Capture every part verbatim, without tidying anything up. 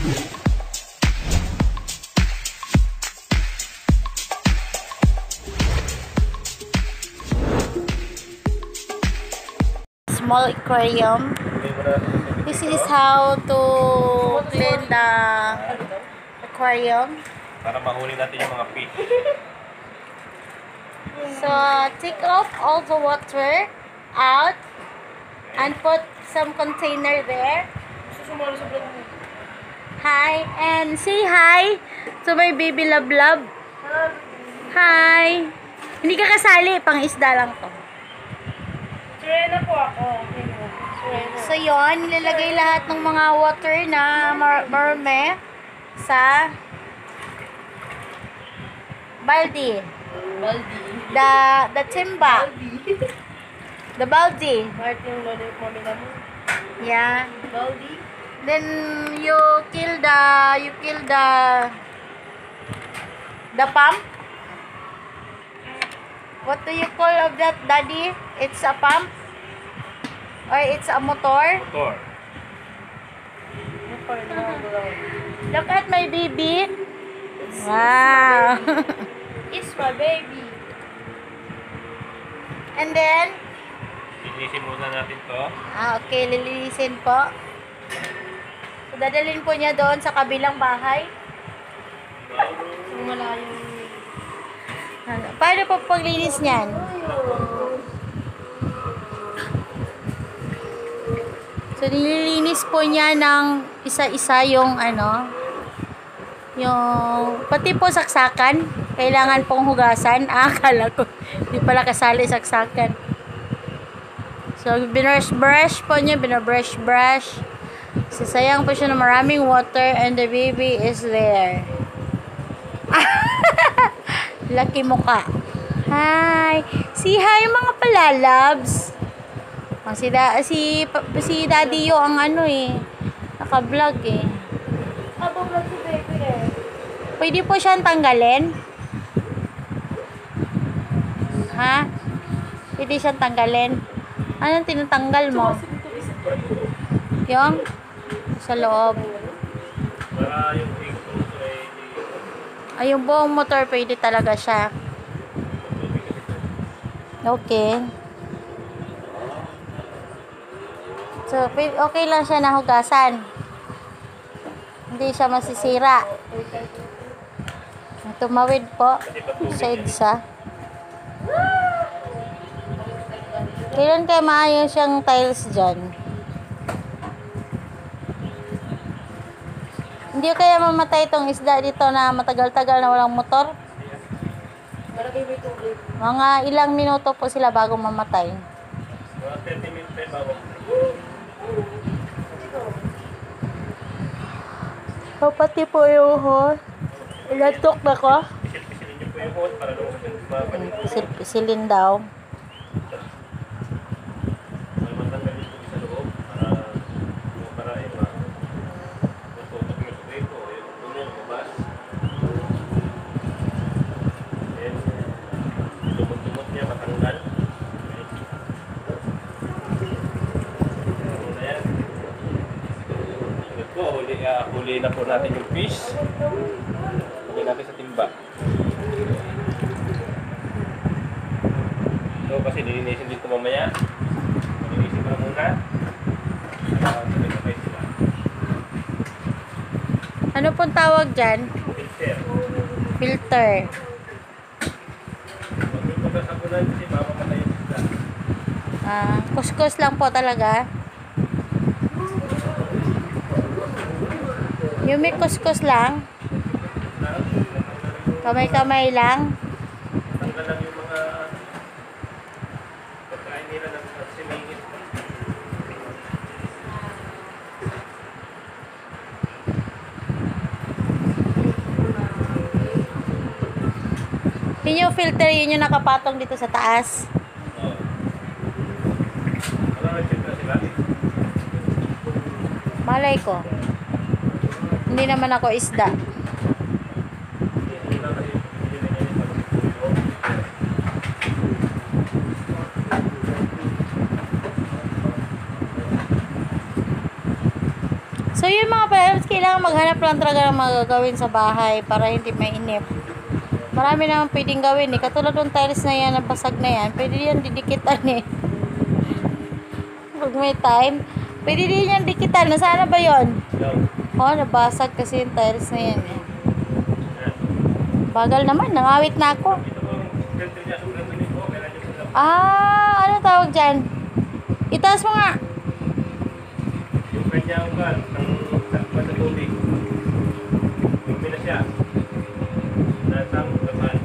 Small aquarium. This is how to clean the aquarium. Para mahuli natin yung mga fish. So, take off all the water out and put some container there. Hi, and say hi to my baby Love Love. Hi. Hindi ka kasali, pang isda lang to. Surena po ako. So, yon, nilalagay lahat ng mga water na mar marme sa baldi. Baldi. The, the timba. The baldi. Bakit yung lolo mo mo? Yeah. Baldi. Then, you kill the, you kill the, the pump. What do you call of that, Daddy? It's a pump? Or it's a motor? Motor. Look at my baby. Wow. It's my baby. And then, Linisin muna natin to. ah, okay, lilinisin po. So, dadalhin po niya doon sa kabilang bahay. So, malayo. Ano, paano po paglinis niyan? So, nililinis po niya ng isa-isa yung ano, yung, pati po saksakan, kailangan pong hugasan. Ah, akala ko, di pala kasali saksakan. So, binrush-brush po niya, binrush-brush. Sasayang po siya ng maraming water and the baby is there. Laki mukha. Hi. Si hi mga palalabs. Oh, si, da, si, si Daddy Yo ang ano eh. Naka-vlog eh. Abo vlog si baby eh. Pwede po siyang tanggalin? Ha? Pwede siyang tanggalin? Anong tinatanggal mo? Yung? Sa loob. Para yung exhaust ay Ay, yung buong motor, pwede talaga siya. Okay. So, okay lang siya nahugasan. Hindi siya masisira. Tumawid po sa EDSA. Kailan kaya maayos yung tiles dyan? Hindi kaya mamatay itong isda dito na matagal-tagal na walang motor? Mga ilang minuto po sila bago mamatay. mga thirty minutes bago. So, pati po yung hose. Ilatok na ko. Pisil-pisilin niyo po yung hose para lumabas yung babalik. Pisil-pisilin daw. May matanggal dito sa loob para para ay ma matutok yung suweko o yung tunnel lumabas. Then, lumot-lumot niya matanggal. Ayan. Ito po, huli, uh, huli na po natin yung fish. Huli natin sa timba. Ito kasi nilinisin dito mamaya. Nilinisin ko na muna. Uh, sabay-sabay sila. Ano pong tawag dyan? Filter. Filter. Huwag yung pagkasabunan kasi mamamatay yung isda. Ah, kuskus lang po talaga. Yung may kuskus lang. Kamay-kamay lang. Tanggal lang yung mga pagkain nila ng simingit. Yun yung filter, yun yung nakapatong dito sa taas. Oo. Wala na filter sila. Malay ko. Hindi naman ako isda. Wala kasi hindi na niya yung pagkukulo. So yun mga parents, kailangan maghanap lang talaga ng mga gagawin sa bahay para hindi mainip. Marami naman pwedeng gawin eh. Katulad ng tiles na yan, ang basag na yan, pwede yan didikitan eh. Pag may time, pwede din yan dikitan. Nasaan na ba yun? Oh, nabasag kasi yung tiles na yan eh. Bagal naman, nangawit na ako. Ah, ano tawag dyan? Itaas mo nga. Yung kanyang kan, ng takpan sa tubig. Yung pila siya. Nasang laman.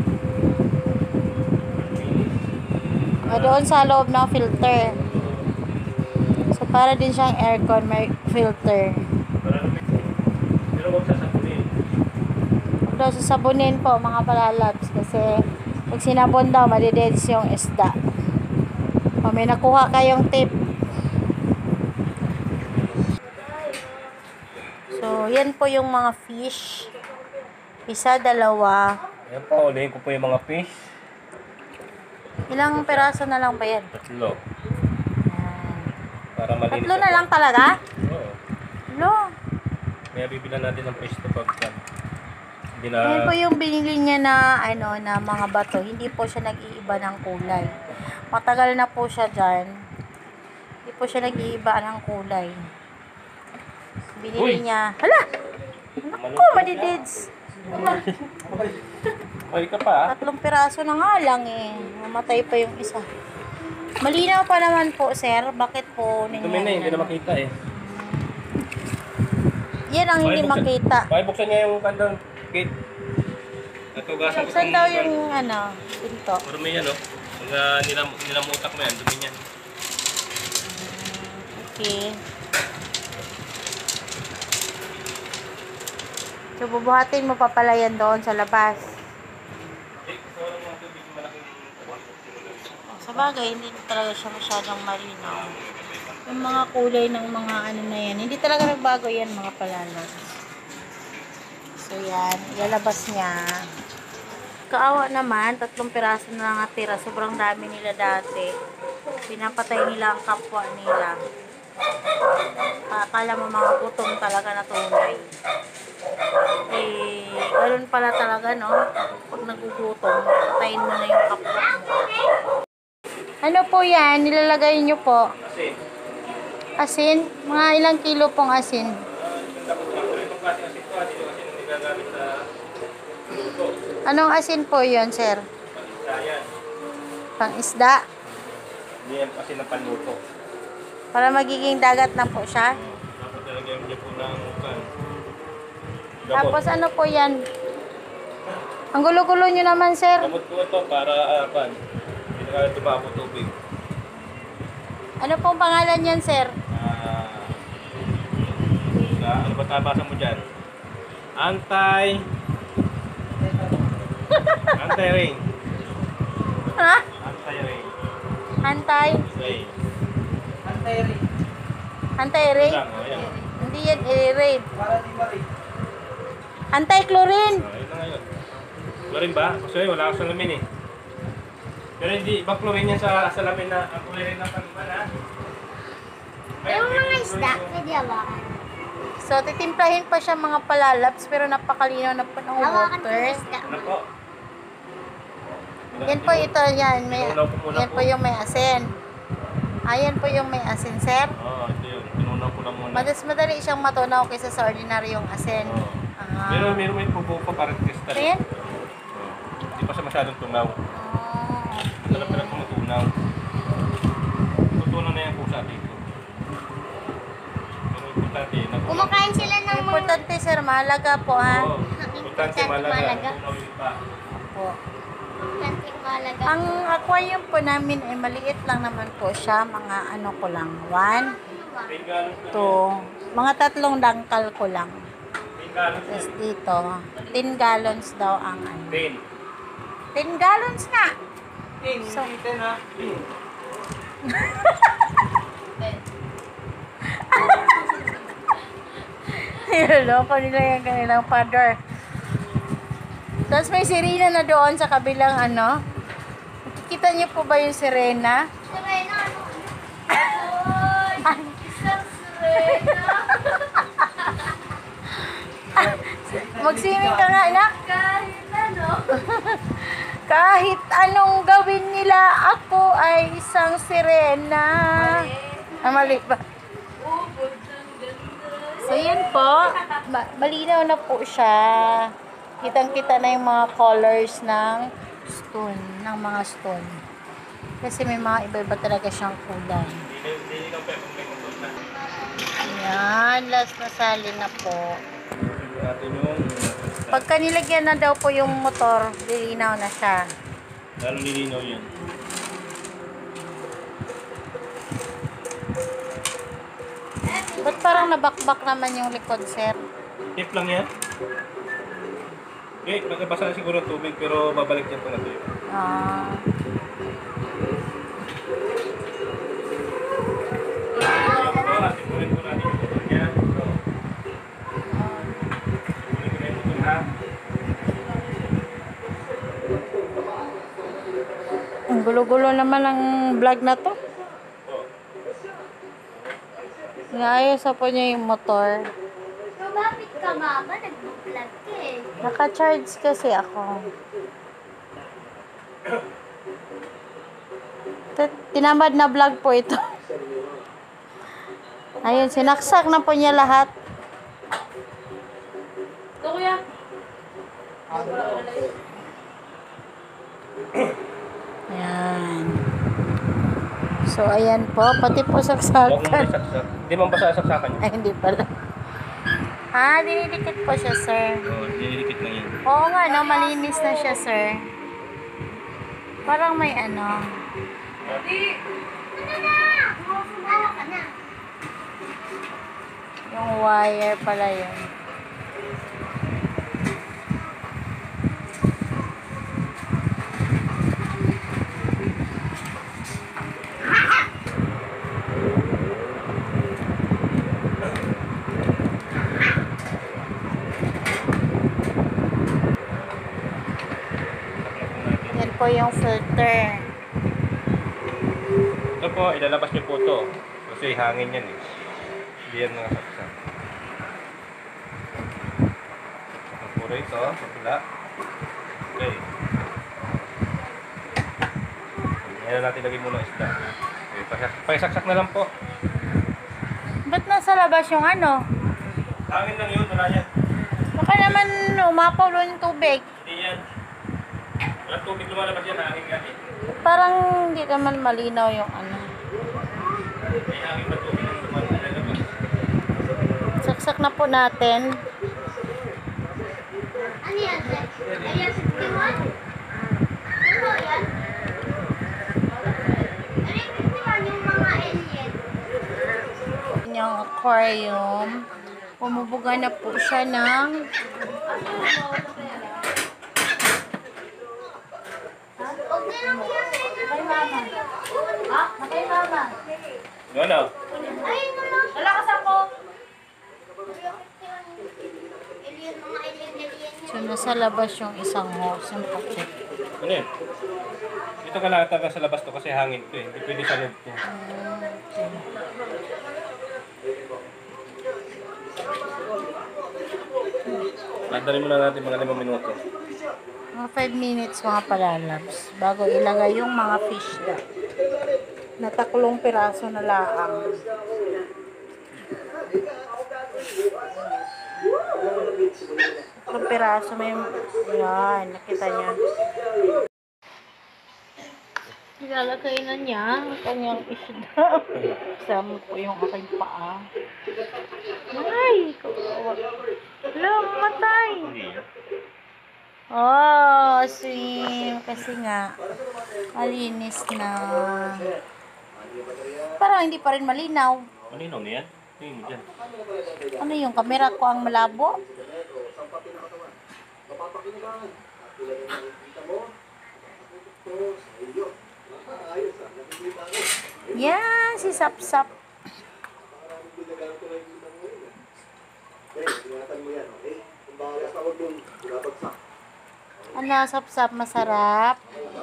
O, doon sa loob ng filter. So, para din siyang aircon, may filter. Para namin. Pero huwag sasapunin. Huwag daw sasabunin po, mga palalabs. Kasi, pag sinabon daw, madideds yung isda. O, may nakuha kayong tip. So, yan po yung mga fish. Isa, dalawa. Ayan po, ulihin ko po yung mga fish. Ilang peraso na lang ba yan? Tatlo. Para malinis. Tatlo na lang talaga? Oo. Lo. Kaya bibilan natin ng fish to pag hindi na... Yan po yung binili niya na, ano, na mga bato. Hindi po siya nag-iiba ng kulay. Matagal na po siya dyan. Hindi po siya nag-iiba ng kulay. Binili Uy! niya. Hala! Naku, madidids. Ay ka pa ah. Tatlong piraso na nga lang eh. Mamatay pa yung isa. Malinaw pa naman po, sir. Bakit po ninyo? Tumi na, hindi na makita eh. Yan ang hindi Pakibuksan- makita. Pakibuksan niya yung kandang gate. Natugasan ko Saan itong- daw yung, ano, pinto? Pero may ano, mga nilam, nilamutak mo yan, dumi niyan. Okay. So, bubuhatin mo pa pala yan doon sa labas. Eh, gusto ko lang mga tubig malaking Sa bagay, hindi talaga siya masyadong malinaw. Yung mga kulay ng mga ano na yan, hindi talaga nagbago yan mga palalas. So, yan. Ilalabas niya. Kaawa naman, tatlong piraso na lang natira. Sobrang dami nila dati. Pinapatay nila ang kapwa nila. Akala mo mga gutom talaga na tunay. Eh, ganoon pala talaga, no? Pag nagugutom, patayin mo na yung kapwa mo. Ano po yan? Nilalagay nyo po. kasi. Asin? Mga ilang kilo pong asin? Itong kasi kasi ito, kasi kasi hindi gagamit sa luto. Anong asin po yon, sir? Pag-isa yan. Pang isda? Hindi yan kasi ng panluto. Para magiging dagat na po siya? Dapat talagyan niya po ng kan. Tapos ano po yan? Ang gulo-gulo nyo naman, sir. Gamot ko ito para uh, kan. Hindi na kaya tumabo tubig. Ano pong pangalan yan, sir? Ah, uh, ano ba tabasa mo dyan? Antay. Anti-rain. Ha? Anti-rain. Antay? Rain. Anti-ray? Lang, oh, yan. Hindi yan, i-raid. Anti-chlorine? Oh, yun na ngayon. Chlorine ba? Kasi wala ako sa lamin eh. Pero hindi, ibang chlorine yan sa salamin na ang chlorine ng panuman ha. Yung mga isda, pwede hawakan. So, titimplahin pa siya mga palalabs, pero napakalinaw na po ng Hawakan ko yung water. isda. Ano po? Yan po ito, yan. May, Tinunaw ko muna yan po. po yung may asin. Ayan po yung may asin, sir. Oo, oh, ito yun. Tinunaw ko lang muna. Mas madali siyang matunaw kaysa sa ordinaryong asin. Oo. Ah. Pero meron may pupo pa parang kristal. Ayan? Oo. Hindi pa siya masyadong tunaw. Oh, Masarap na lang tumutunaw. Tutunaw na yan po sa atin ko. Pero importante, nag- Kumakain sila ng mga... importante, sir. Mahalaga po, ha? Oo. Importante malaga. Malaga. Tunaw yun pa. Po. Kanting malaga. Ang aquarium po namin ay maliit lang naman po siya. Mga ano ko lang. One, ten gallons na. two, mga tatlong dangkal ko lang. ten gallons na. Tapos dito, ten gallons daw ang ano. ten. ten gallons na! ten, So- hindi ten ha. ten. Niloloko nila yung kanilang father. Tapos may sirena na doon sa kabilang ano. Nakikita niyo po ba yung sirena? Serena, ano? Ay, isang serena. Mag-swimming ka nga, anak. Kahit ano. Kahit anong gawin nila, ako ay isang sirena. Ah, mali ba? So, yun po. Ma- malinaw na po siya. Kitang-kita na yung mga colors ng stone, ng mga stone. Kasi may mga iba-iba talaga siyang kulay. Hindi lang pa kung may motor na. Yan, last na sali na po. Tingnan natin yung Pagka nilagyan na daw po yung motor, lilinaw na siya. lalo nilinaw yan. Ba't parang nabakbak naman yung likod, sir? Tip lang yan. Okay, magkabasa na siguro ng tubig pero babalik yan pag natuyo. Ah. Ito, asipunin ko natin yung motor niya. So, asipunin ko na yung motor ha. Ang gulo-gulo naman ang vlog na to. Oh. Inaayos na po niya yung motor. Lumapit ka, mama. Nag-vlog ka eh. Naka-charge kasi ako. T- Tinamad na vlog po ito. Ayun, sinaksak na po niya lahat. Ito, kuya. Ayan. So, ayan po. Pati po Huwag mo saksakan. saksak. Hindi mo basa saksakan yun. Ay, hindi pala. Ah, dinidikit po siya, sir. Oo, nilidikit lang yan. Oo nga, no? Malinis na siya, sir. Parang may ano. Ano na? Sumala ka na. Yung wire pala yun. Yan po yung filter. Ito po, ilalabas niyo po ito. Kasi hangin yan eh. Hindi yan mga saksak. Ang puro ito, kapila. Okay. Yan na natin lagay muna ang isda. Okay, pasak- pakisaksak na lang po. Ba't nasa labas yung ano? Hangin lang yun, wala yan. Baka naman umapaw doon yung tubig. Hindi yan. Walang tubig lumalabas yan, hangin nga eh. Parang hindi naman malinaw yung ano. May hangin pa tubig ang lumalabas. Saksak na po natin. Ano yan, sir? Ayan, fifty-one? Ano yan? Ano yung fifty-one? Yung mga alien? Yung aquarium. Pumubuga na po siya ng Huwag na lang yan. Kay mama. Ha? Kay mama. Ano? Ayun mo lang. Lalakas ako. Alien, mga alien, alien So, nasa labas yung isang hose. Yung pacheck. Ano yun? Ito kalata ka sa labas to kasi hangin to eh. Hindi pwede sa loob to. Tandalin muna natin mga limang minuto. Mga five minutes mga palalabs. Bago ilagay yung mga fish na. Nataklong piraso na laang. Tatlong piraso may... Yan, nakita niya. Ilalagay na niya ang kanyang isda. Kasama po yung aking paa. Ay! Kawawa. Wala, matay! Hindi yan. Oh, swim. Kasi nga, malinis na. Parang hindi pa rin malinaw. Malinaw na yan? Tingin mo dyan. Ano yung kamera ko ang malabo? Yan, si Sapsap. Ano, Sapsap, masarap?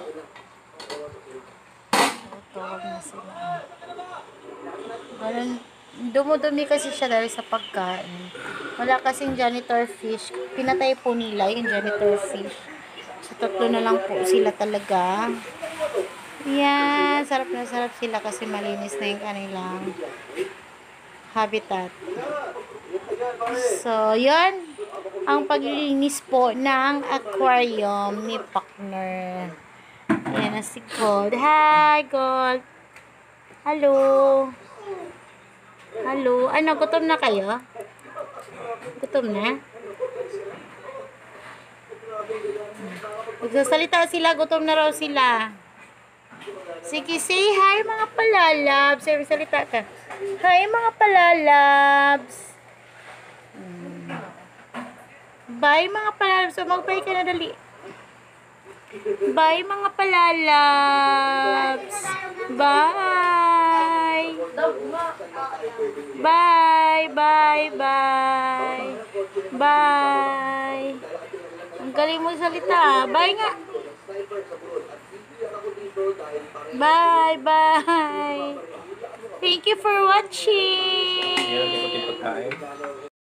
Ito, wag na sila. Ganun, dumudumi kasi siya dahil sa pagkain. Wala kasing janitor fish. Pinatay po nila yung janitor fish. So, tatlo na lang po sila talaga. Yan. Sarap na sarap sila kasi malinis na yung kanilang habitat. So, yan. Ang paglilinis po ng aquarium ni Pakner. Ayan na si Gold. Hi, Gold. Hello. Hello. Ano, gutom na kayo? Gutom na? Magsasalita sila, gutom na raw sila. Sige, say hi mga palalabs. Sige, salita ka. Hi mga palalabs. Hmm. Bye mga palalabs. So, mag-bye ka na dali. Bye mga palalabs. Bye. Bye, bye, bye. Bye. Ang galing mo salita. Bye nga. Bye, bye. Thank you for watching. Yan ang pagkain.